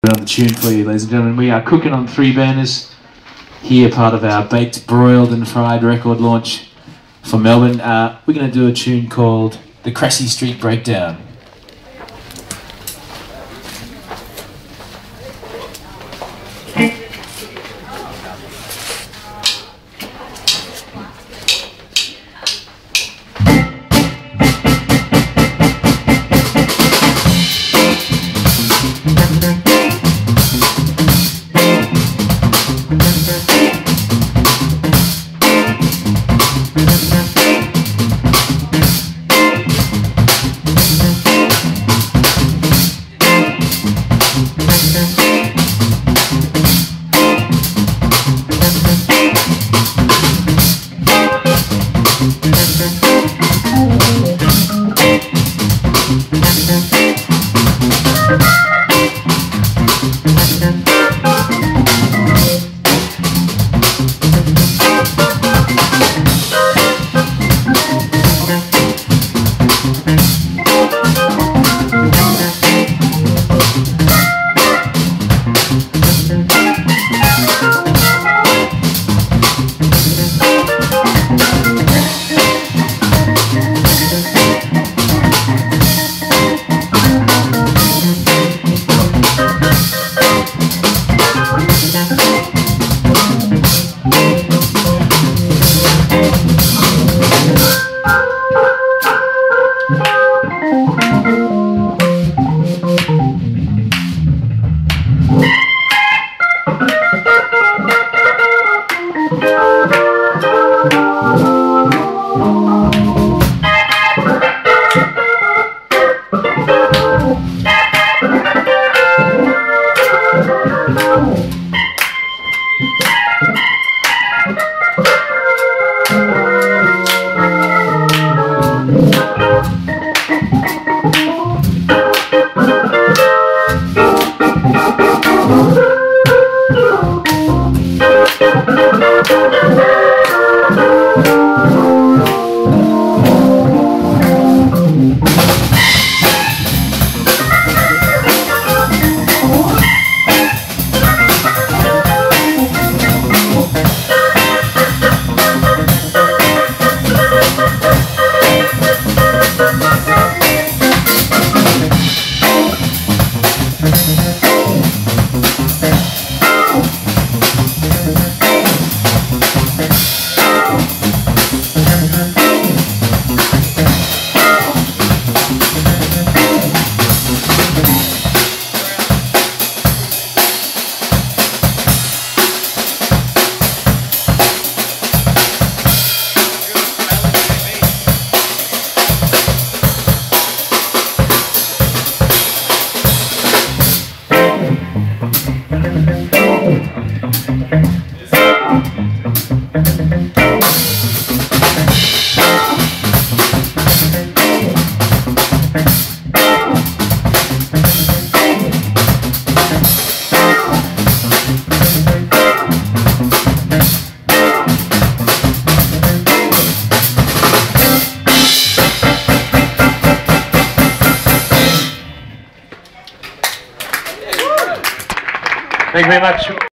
On the tune for you, ladies and gentlemen. We are cooking on 3 burners here, part of our baked, broiled and fried record launch for Melbourne. We're going to do a tune called the Cressy Street Breakdown. Thank you very much.